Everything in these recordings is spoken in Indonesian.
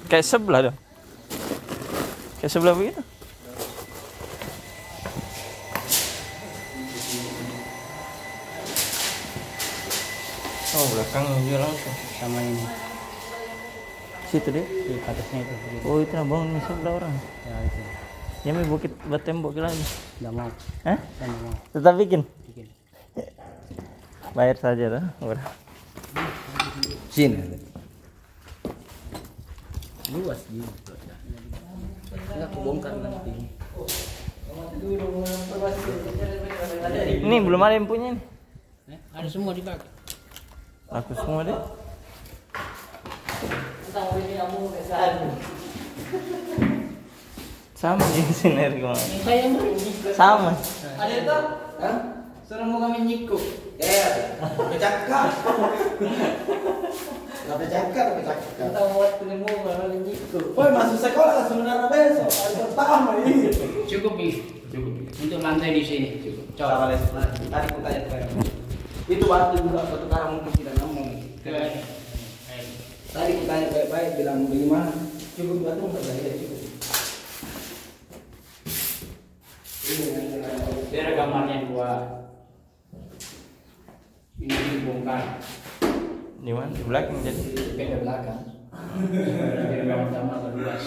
Kayak sebelah dong. Kayak sebelah begitu. Oh, belakangnya juga langsung. Sama ini. Situ deh. Di atasnya itu. Oh, itu nah bangun ini sebelah orang. Ya itu. Ya mau bukit buat tembok lagi. Enggak mau. Hah? Saya nggak mau. Tetap bikin. Bikin. Bayar saja tuh. Udah. Sini. Luas juga. Enggak kebongkar nanti. Ini belum ada yang punya nih. Ada semua dipakai. Aku semua deh. Sama di sini Saya beri. sama. Ada itu? Hah? Suruh mau kami nyiku. Bercakap. Nggak bercakap. Kita buat ilmu kami nyiku. Woi, masuk sekolah sebenarnya besok. Hari pertama ini. Cukup nih. Cukup. Untuk lantai di sini cukup. Coba les. Tadi aku tanya ke itu waktu juga satu karang mungkin tidak ngomong. Tadi aku tanya baik-baik bilang bagaimana. Cukup batu nggak ada cukup. Dia ada kamarnya dua. Ini dibongkar. Di mana? Di belakang jadi. Kayak belakang. Dari kamar pertama ke luas.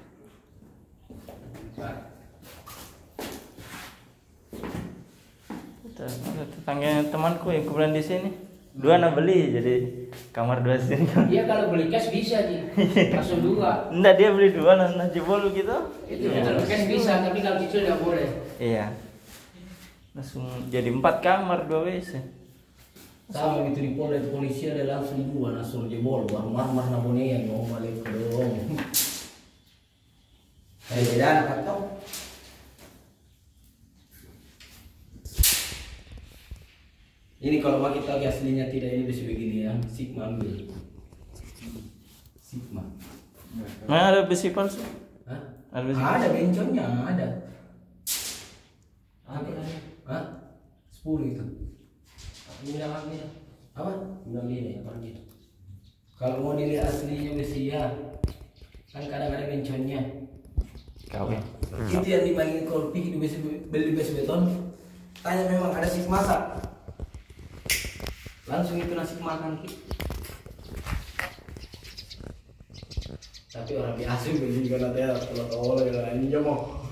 Ada tetangganya temanku yang kebetulan di sini. Dua nak beli jadi kamar dua sini. Dia kalau beli cash bisa nih. Langsung dua. Enggak, dia beli dua nah jebol gitu. Itu Iya. kalau cash bisa, tapi kalau kecil nggak boleh. Iya. Langsung jadi 4 kamar 2 WC. Sama gitu di polisi ada langsung dua langsung jebol marmar namanya yang mau balik dong. Beda anak kau. Ini kalau pakai tali aslinya tidak ini bisa begini ya, sigma ambil. Sigma. Mana ada besi palsu? Hah? Ada besi. Ada benconnya, ada. Hah? 10 itu. Ini nama ini. Apa? Nama ini apa gitu. Kalau mau dilihat aslinya besi ya, kan kadang-kadang benconnya. Kau ya. Itu yang dimainin kolpi di beli besi beton. Tanya memang ada sigma masak. Langsung itu nasi makan. Tapi orang biasa beli juga nanti kalau ya ini mau.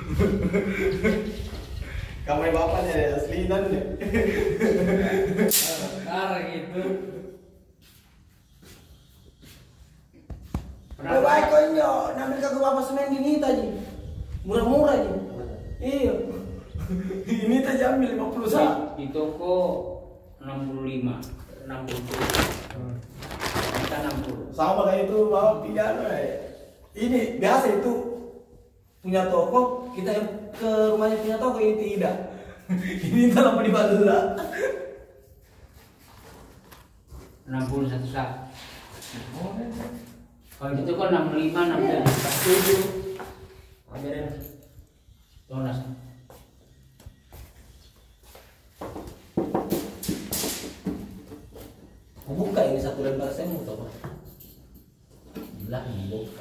Kamar bapaknya ada aslinan deh. Karena gitu. Baik kau ini nambil kagak bapak semen ini tadi. Murah-murah aja. Iya. Ini tadi ambil 50 sak. Di toko 65, 60. Kita 60. Sama kayak itu bawa piano ini biasa itu punya toko kita yang ke rumahnya punya toko ini tidak. Ini dalam di Badula. 61 sak. Kalau di toko 65, 67. Ada deh. Tonas. Buka ini satu lembar saya mau tahu. Belah buka.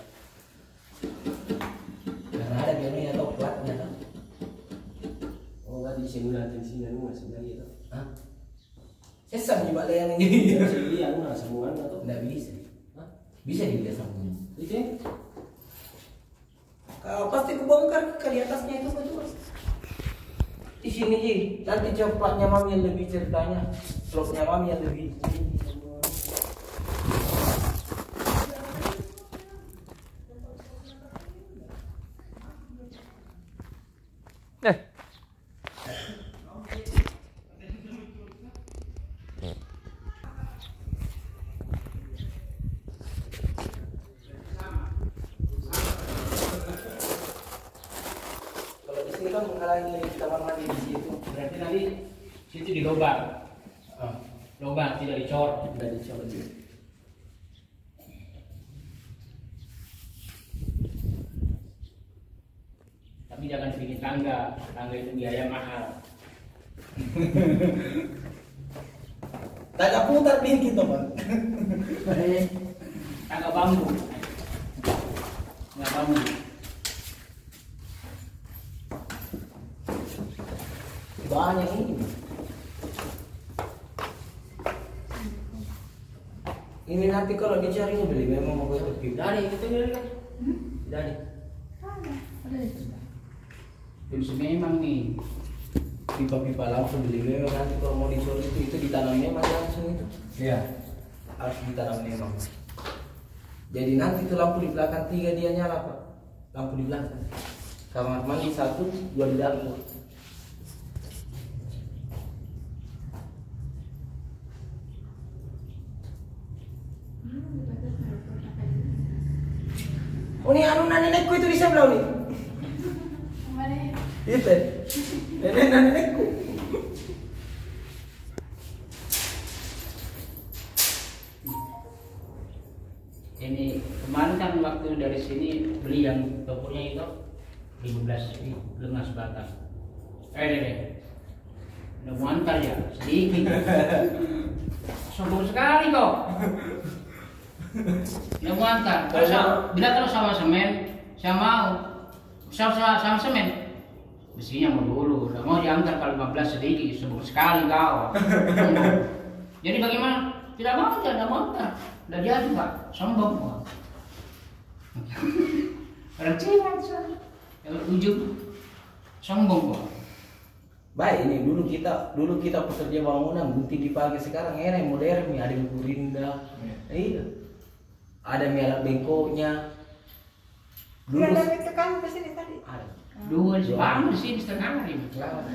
Karena ada biasanya atau platnya kan. Oh, nggak di sini nanti di sini nggak sebenarnya itu. Hah? Sesam juga ada yang ini. Iya, nggak semua atau Nggak bisa. Hah? Bisa dilihat sama ini. itu? Pasti kebongkar ke di atasnya itu betul. Di sini Ji, nanti cepatnya mami yang lebih ceritanya, vlognya mami yang lebih. Kalau di sini kan menghalangi kamar mandi di situ. Berarti nanti situ dilobak. Lobak tidak dicor. Udah dicoba dulu. Tapi jangan bikin tangga. Tangga itu biaya mahal. Tangga putar dikit toh, Pak. Tangga bambu. Ini nanti kalau dicari beli memang mau gue pipa. Dari kita beli kan? Dari. Terus memang nih Pipa-pipa langsung beli memang nanti kalau mau dicuri itu ditanamnya masih langsung itu. Iya. Harus ditanam memang. Jadi nanti tuh lampu di belakang 3 dia nyala Pak. Lampu di belakang. Kamar mandi 1, 2 di dalam. Oh ini anu nenekku itu di sebelah nih. Itu. Nenekku. Ini kemarin kan waktu dari sini beli yang tokonya itu 15 lunas batang. Deh. Udah muantar ya, sedikit. Sombong sekali kok. Udah muantar. Bila terus sama semen, saya mau. Sama semen. Mestinya mau dulu, udah mau diantar kalau 15 sedikit, sombong sekali kau. Jadi bagaimana? Tidak mau antar. Udah jadi Pak, sombong Pak. Orang cewek yang ujung sombong Pak. Baik ini dulu kita pekerja bangunan gunting dipake sekarang enak modern nih ada yang kurinda. Iya. Ada alat bengkoknya. Dulu Ada duit tekan ke sini tadi. ada. Dua bangun di sini setengah hari.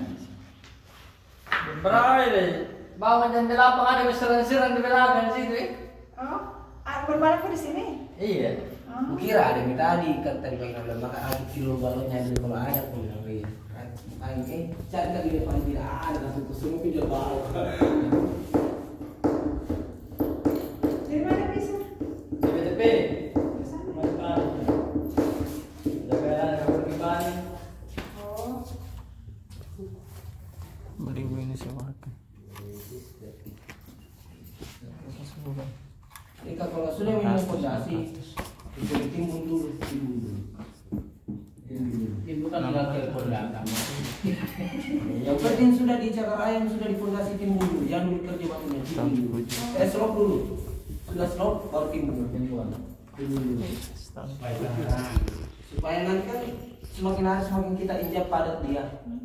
Berapa bangun jam 8 ada seran-seran di belakang situ Oh, berbalap di sini. Iya. Oh. Kukira ada yang tadi kan tadi bang bilang maka aku kilo balotnya dulu kalau ada aku bilang iya. Cari tadi depan tidak ada langsung kusung video balot. Dari mana bisa? CPTP. Mantap. Jaga perkembangan. Oh, Beli gue ini sewa. Kalau sudah minum fondasi itu ditimbun dulu. Bukan sudah telepon datang. Yang penting sudah di cakar ayam sudah di fondasi timbun dulu. Jangan dulu kerja batunya timbun dulu. Slop dulu. Sudah slop baru timbun dulu. Supaya nanti kan semakin hari semakin kita injak padat dia.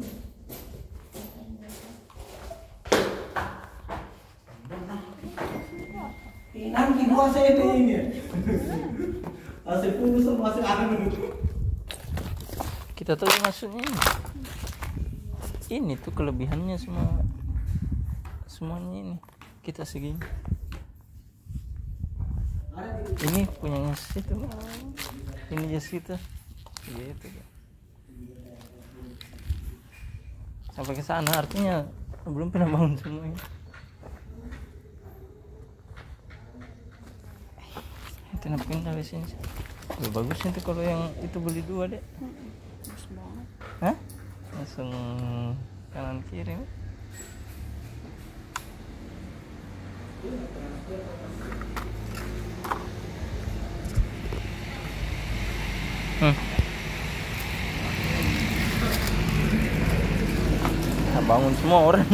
Nanti puasa itu ini. Hasil pulus sama hasil anu. Kita tahu maksudnya ini tuh kelebihannya semuanya ini kita segini. Ini punyanya situ, ini jas kita, gitu. Sampai ke sana artinya belum pernah bangun semuanya. Itu pindah di sini. Bagus itu kalau yang itu beli 2 deh. bagus banget. Hah? Langsung kanan kiri. Nah, bangun semua orang.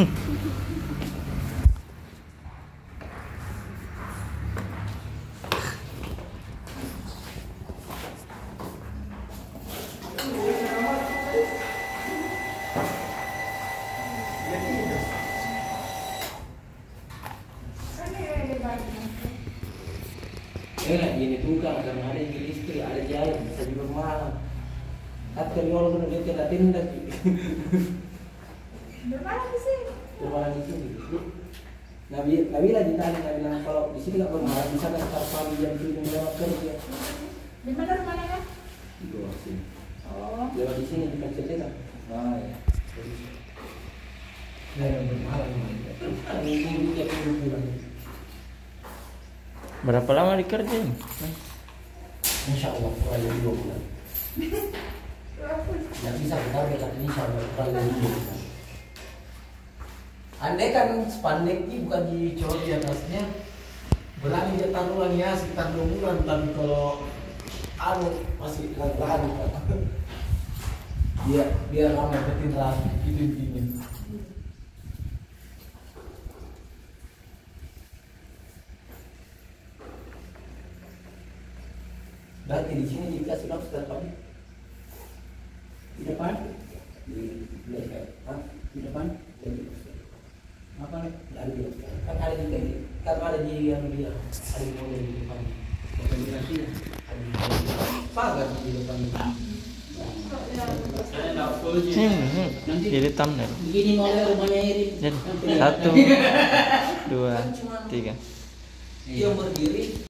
Ini tukang karena ada yang listrik, ada jalan bisa juga malam. Atau orang dia tidak tindak. Bermalam di sini. Bermalam di sini. Nabi lagi tanya, Nabi bilang kalau di sini nggak bermalam bisa kan start pagi jam 7 lewat kerja. Di mana rumahnya kan? Di bawah sini. Oh, Lewat di sini di Pancasila. Ah ya. Bermalam. Minggu tiap minggu pulang. Berapa lama dikerjain? Insya Allah kurang lebih 2 bulan. Nggak bisa kita bilang insya Allah kurang lebih 2 bulan. Andai kan spandek ini bukan dicolok di atasnya, berani dia taruhannya sekitar 2 bulan. Tapi kalau anu masih lahan, dia lama betin rapi itu intinya. Berarti di sini dikasih lobster tapi Di depan? di belakang. Hah? Di depan? Jadi Apa nih? ada di kan ada juga di kan ada di yang dia ada di model di depan. Konsentrasinya. Ada di pagar di depan. Saya tahu polisi. Nanti jadi thumbnail. Begini model rumahnya Irin. Jadi 1, 2, 3. Dia berdiri